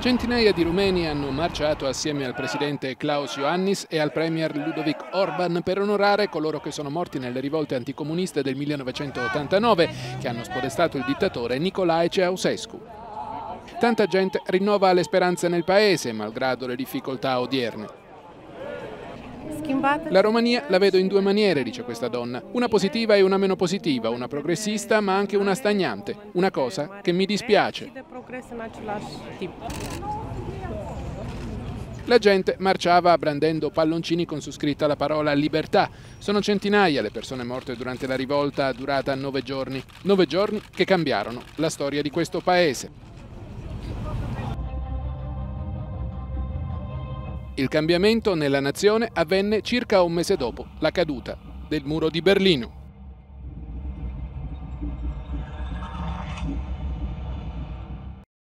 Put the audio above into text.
Centinaia di rumeni hanno marciato assieme al presidente Klaus Iohannis e al premier Ludovic Orban per onorare coloro che sono morti nelle rivolte anticomuniste del 1989 che hanno spodestato il dittatore Nicolae Ceausescu. Tanta gente rinnova le speranze nel paese, malgrado le difficoltà odierne. La Romania la vedo in due maniere, dice questa donna, una positiva e una meno positiva, una progressista ma anche una stagnante, una cosa che mi dispiace. La gente marciava brandendo palloncini con su scritta la parola libertà. Sono centinaia le persone morte durante la rivolta durata 9 giorni. 9 giorni che cambiarono la storia di questo paese. Il cambiamento nella nazione avvenne circa un mese dopo la caduta del muro di Berlino.